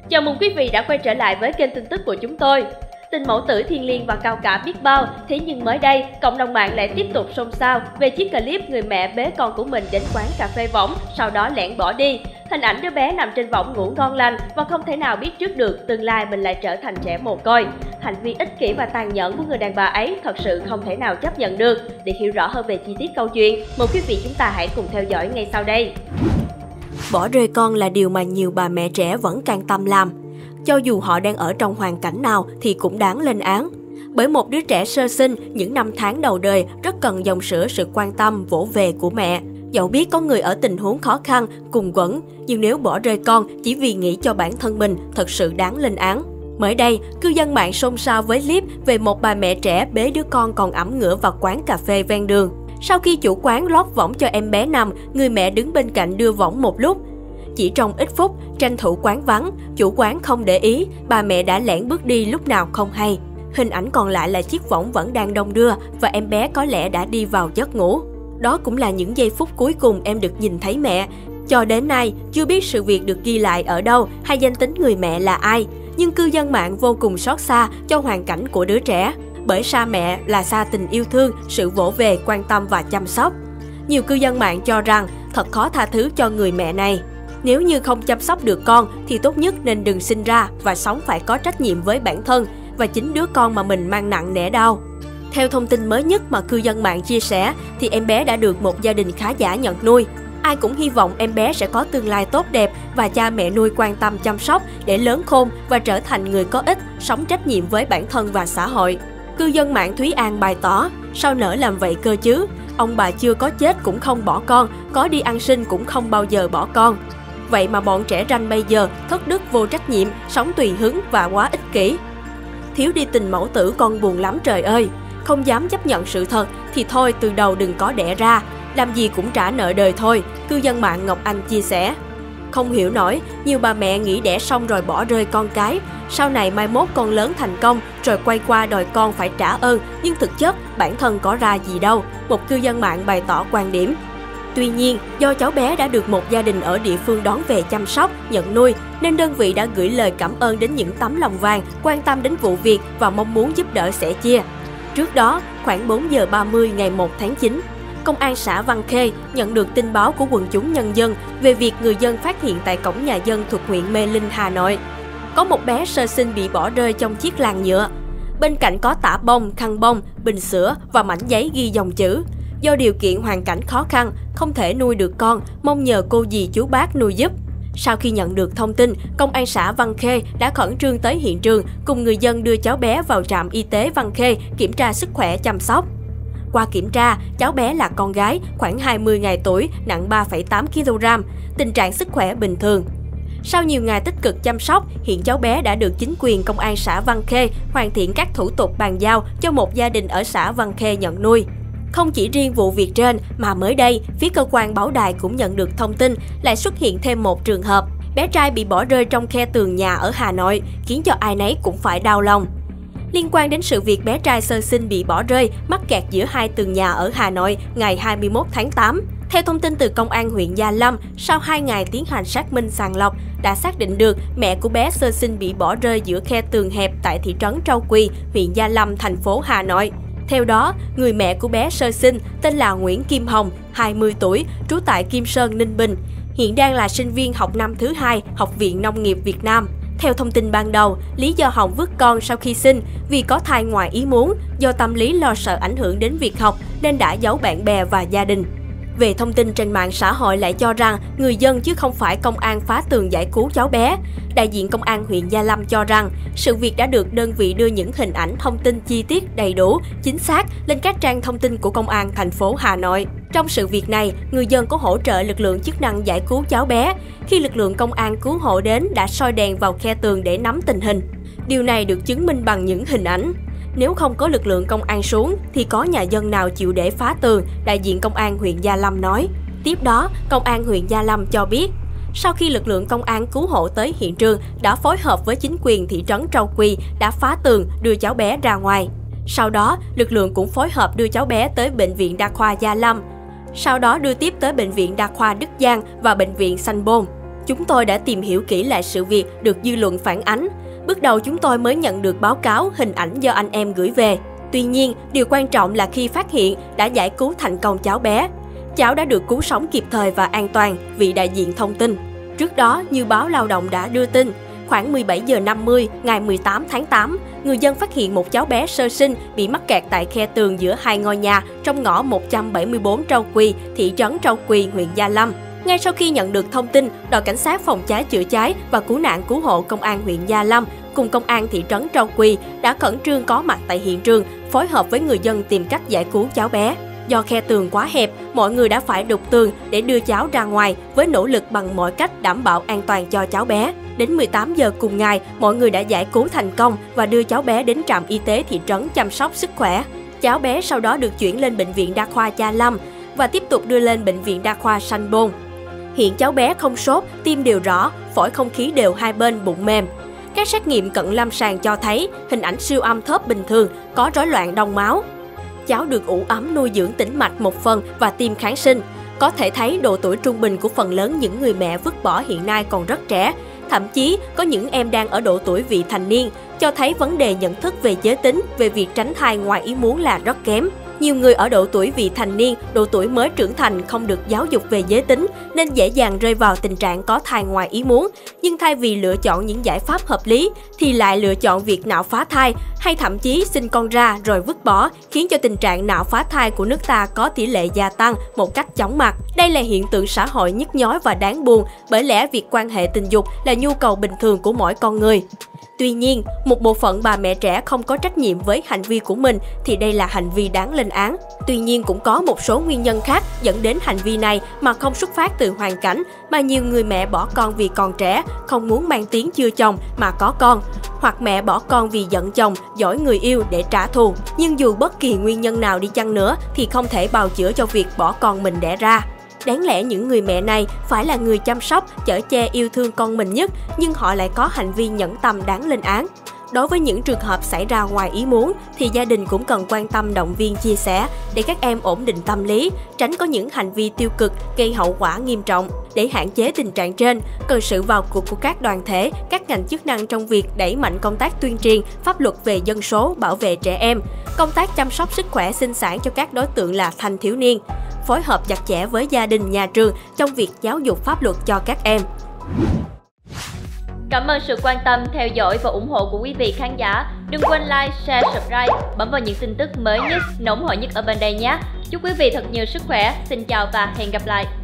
Chào mừng quý vị đã quay trở lại với kênh tin tức của chúng tôi. Tình mẫu tử thiêng liêng và cao cả biết bao, thế nhưng mới đây, cộng đồng mạng lại tiếp tục xôn xao về chiếc clip người mẹ bế con của mình đến quán cà phê võng, sau đó lẻn bỏ đi. Hình ảnh đứa bé nằm trên võng ngủ ngon lành và không thể nào biết trước được tương lai mình lại trở thành trẻ mồ côi. Hành vi ích kỷ và tàn nhẫn của người đàn bà ấy thật sự không thể nào chấp nhận được. Để hiểu rõ hơn về chi tiết câu chuyện, mời quý vị chúng ta hãy cùng theo dõi ngay sau đây. Bỏ rơi con là điều mà nhiều bà mẹ trẻ vẫn can tâm làm. Cho dù họ đang ở trong hoàn cảnh nào thì cũng đáng lên án. Bởi một đứa trẻ sơ sinh, những năm tháng đầu đời rất cần dòng sữa sự quan tâm, vỗ về của mẹ. Dẫu biết có người ở tình huống khó khăn, cùng quẫn, nhưng nếu bỏ rơi con chỉ vì nghĩ cho bản thân mình thật sự đáng lên án. Mới đây, cư dân mạng xôn xao với clip về một bà mẹ trẻ bế đứa con còn ẵm ngửa vào quán cà phê ven đường. Sau khi chủ quán lót võng cho em bé nằm, người mẹ đứng bên cạnh đưa võng một lúc. Chỉ trong ít phút, tranh thủ quán vắng, chủ quán không để ý, bà mẹ đã lẻn bước đi lúc nào không hay. Hình ảnh còn lại là chiếc võng vẫn đang đong đưa và em bé có lẽ đã đi vào giấc ngủ. Đó cũng là những giây phút cuối cùng em được nhìn thấy mẹ. Cho đến nay, chưa biết sự việc được ghi lại ở đâu hay danh tính người mẹ là ai, nhưng cư dân mạng vô cùng xót xa cho hoàn cảnh của đứa trẻ. Bởi xa mẹ là xa tình yêu thương, sự vỗ về, quan tâm và chăm sóc. Nhiều cư dân mạng cho rằng thật khó tha thứ cho người mẹ này. Nếu như không chăm sóc được con thì tốt nhất nên đừng sinh ra và sống phải có trách nhiệm với bản thân và chính đứa con mà mình mang nặng nể đau. Theo thông tin mới nhất mà cư dân mạng chia sẻ thì em bé đã được một gia đình khá giả nhận nuôi. Ai cũng hy vọng em bé sẽ có tương lai tốt đẹp và cha mẹ nuôi quan tâm chăm sóc để lớn khôn và trở thành người có ích, sống trách nhiệm với bản thân và xã hội. Cư dân mạng Thúy An bày tỏ, sao nỡ làm vậy cơ chứ? Ông bà chưa có chết cũng không bỏ con, có đi ăn xin cũng không bao giờ bỏ con. Vậy mà bọn trẻ ranh bây giờ thất đức vô trách nhiệm, sống tùy hứng và quá ích kỷ. Thiếu đi tình mẫu tử con buồn lắm trời ơi. Không dám chấp nhận sự thật thì thôi từ đầu đừng có đẻ ra. Làm gì cũng trả nợ đời thôi, cư dân mạng Ngọc Anh chia sẻ. Không hiểu nổi, nhiều bà mẹ nghĩ đẻ xong rồi bỏ rơi con cái. Sau này mai mốt con lớn thành công rồi quay qua đòi con phải trả ơn, nhưng thực chất bản thân có ra gì đâu, một cư dân mạng bày tỏ quan điểm. Tuy nhiên, do cháu bé đã được một gia đình ở địa phương đón về chăm sóc, nhận nuôi, nên đơn vị đã gửi lời cảm ơn đến những tấm lòng vàng, quan tâm đến vụ việc và mong muốn giúp đỡ sẻ chia. Trước đó, khoảng 4 giờ 30 ngày 1 tháng 9, Công an xã Văn Khê nhận được tin báo của quần chúng nhân dân về việc người dân phát hiện tại cổng nhà dân thuộc huyện Mê Linh, Hà Nội. Có một bé sơ sinh bị bỏ rơi trong chiếc làn nhựa. Bên cạnh có tã bông, khăn bông, bình sữa và mảnh giấy ghi dòng chữ. Do điều kiện hoàn cảnh khó khăn, không thể nuôi được con, mong nhờ cô dì chú bác nuôi giúp. Sau khi nhận được thông tin, Công an xã Văn Khê đã khẩn trương tới hiện trường cùng người dân đưa cháu bé vào trạm y tế Văn Khê kiểm tra sức khỏe chăm sóc. Qua kiểm tra, cháu bé là con gái, khoảng 20 ngày tuổi, nặng 3,8 kg, tình trạng sức khỏe bình thường. Sau nhiều ngày tích cực chăm sóc, hiện cháu bé đã được chính quyền Công an xã Văn Khê hoàn thiện các thủ tục bàn giao cho một gia đình ở xã Văn Khê nhận nuôi. Không chỉ riêng vụ việc trên mà mới đây, phía cơ quan báo đài cũng nhận được thông tin lại xuất hiện thêm một trường hợp. Bé trai bị bỏ rơi trong khe tường nhà ở Hà Nội, khiến cho ai nấy cũng phải đau lòng. Liên quan đến sự việc bé trai sơ sinh bị bỏ rơi, mắc kẹt giữa hai tường nhà ở Hà Nội ngày 21 tháng 8. Theo thông tin từ Công an huyện Gia Lâm, sau 2 ngày tiến hành xác minh sàng lọc, đã xác định được mẹ của bé sơ sinh bị bỏ rơi giữa khe tường hẹp tại thị trấn Trâu Quỳ, huyện Gia Lâm, thành phố Hà Nội. Theo đó, người mẹ của bé sơ sinh tên là Nguyễn Kim Hồng, 20 tuổi, trú tại Kim Sơn, Ninh Bình, hiện đang là sinh viên học năm thứ 2, Học viện Nông nghiệp Việt Nam. Theo thông tin ban đầu, lý do Hồng vứt con sau khi sinh vì có thai ngoài ý muốn, do tâm lý lo sợ ảnh hưởng đến việc học nên đã giấu bạn bè và gia đình. Về thông tin trên mạng xã hội lại cho rằng người dân chứ không phải công an phá tường giải cứu cháu bé. Đại diện Công an huyện Gia Lâm cho rằng sự việc đã được đơn vị đưa những hình ảnh thông tin chi tiết đầy đủ, chính xác lên các trang thông tin của Công an thành phố Hà Nội. Trong sự việc này, người dân có hỗ trợ lực lượng chức năng giải cứu cháu bé. Khi lực lượng công an cứu hộ đến đã soi đèn vào khe tường để nắm tình hình. Điều này được chứng minh bằng những hình ảnh. Nếu không có lực lượng công an xuống thì có nhà dân nào chịu để phá tường, đại diện Công an huyện Gia Lâm nói. Tiếp đó, Công an huyện Gia Lâm cho biết, sau khi lực lượng công an cứu hộ tới hiện trường đã phối hợp với chính quyền thị trấn Trâu Quỳ đã phá tường đưa cháu bé ra ngoài. Sau đó, lực lượng cũng phối hợp đưa cháu bé tới Bệnh viện Đa khoa Gia Lâm. Sau đó đưa tiếp tới Bệnh viện Đa khoa Đức Giang và Bệnh viện Sanh Pôn. chúng tôi đã tìm hiểu kỹ lại sự việc được dư luận phản ánh. Bước đầu chúng tôi mới nhận được báo cáo, hình ảnh do anh em gửi về. Tuy nhiên, điều quan trọng là khi phát hiện đã giải cứu thành công cháu bé. Cháu đã được cứu sống kịp thời và an toàn, vị đại diện thông tin. Trước đó, như báo Lao động đã đưa tin, khoảng 17 giờ 50 ngày 18 tháng 8, người dân phát hiện một cháu bé sơ sinh bị mắc kẹt tại khe tường giữa hai ngôi nhà trong ngõ 174 Trâu Quỳ, thị trấn Trâu Quỳ, huyện Gia Lâm. Ngay sau khi nhận được thông tin, đội cảnh sát phòng cháy chữa cháy và cứu nạn cứu hộ công an huyện Gia Lâm cùng công an thị trấn Trâu Quỳ đã khẩn trương có mặt tại hiện trường, phối hợp với người dân tìm cách giải cứu cháu bé. Do khe tường quá hẹp, mọi người đã phải đục tường để đưa cháu ra ngoài với nỗ lực bằng mọi cách đảm bảo an toàn cho cháu bé. Đến 18 giờ cùng ngày, mọi người đã giải cứu thành công và đưa cháu bé đến trạm y tế thị trấn chăm sóc sức khỏe. Cháu bé sau đó được chuyển lên Bệnh viện Đa khoa Gia Lâm và tiếp tục đưa lên Bệnh viện Đa khoa Sanh Pôn. Hiện cháu bé không sốt, tim đều rõ, phổi không khí đều hai bên, bụng mềm. Các xét nghiệm cận lâm sàng cho thấy hình ảnh siêu âm thớp bình thường, có rối loạn đông máu. Cháu được ủ ấm nuôi dưỡng tĩnh mạch một phần và tiêm kháng sinh. Có thể thấy độ tuổi trung bình của phần lớn những người mẹ vứt bỏ hiện nay còn rất trẻ. Thậm chí có những em đang ở độ tuổi vị thành niên, cho thấy vấn đề nhận thức về giới tính, về việc tránh thai ngoài ý muốn là rất kém. Nhiều người ở độ tuổi vị thành niên, độ tuổi mới trưởng thành không được giáo dục về giới tính nên dễ dàng rơi vào tình trạng có thai ngoài ý muốn. Nhưng thay vì lựa chọn những giải pháp hợp lý thì lại lựa chọn việc nạo phá thai hay thậm chí sinh con ra rồi vứt bỏ, khiến cho tình trạng nạo phá thai của nước ta có tỷ lệ gia tăng một cách chóng mặt. Đây là hiện tượng xã hội nhức nhối và đáng buồn, bởi lẽ việc quan hệ tình dục là nhu cầu bình thường của mỗi con người. Tuy nhiên, một bộ phận bà mẹ trẻ không có trách nhiệm với hành vi của mình thì đây là hành vi đáng lên án. Tuy nhiên cũng có một số nguyên nhân khác dẫn đến hành vi này mà không xuất phát từ hoàn cảnh, mà nhiều người mẹ bỏ con vì còn trẻ, không muốn mang tiếng chưa chồng mà có con. Hoặc mẹ bỏ con vì giận chồng, giỏi người yêu để trả thù. Nhưng dù bất kỳ nguyên nhân nào đi chăng nữa thì không thể bào chữa cho việc bỏ con mình đẻ ra. Đáng lẽ những người mẹ này phải là người chăm sóc, chở che yêu thương con mình nhất, nhưng họ lại có hành vi nhẫn tâm đáng lên án. Đối với những trường hợp xảy ra ngoài ý muốn thì gia đình cũng cần quan tâm, động viên, chia sẻ để các em ổn định tâm lý, tránh có những hành vi tiêu cực gây hậu quả nghiêm trọng. Để hạn chế tình trạng trên, cần sự vào cuộc của các đoàn thể, các ngành chức năng trong việc đẩy mạnh công tác tuyên truyền pháp luật về dân số, bảo vệ trẻ em, công tác chăm sóc sức khỏe sinh sản cho các đối tượng là thanh thiếu niên, phối hợp chặt chẽ với gia đình, nhà trường trong việc giáo dục pháp luật cho các em. Cảm ơn sự quan tâm, theo dõi và ủng hộ của quý vị khán giả. Đừng quên like, share, subscribe, bấm vào những tin tức mới nhất, nóng hổi nhất ở bên đây nhé. Chúc quý vị thật nhiều sức khỏe. Xin chào và hẹn gặp lại.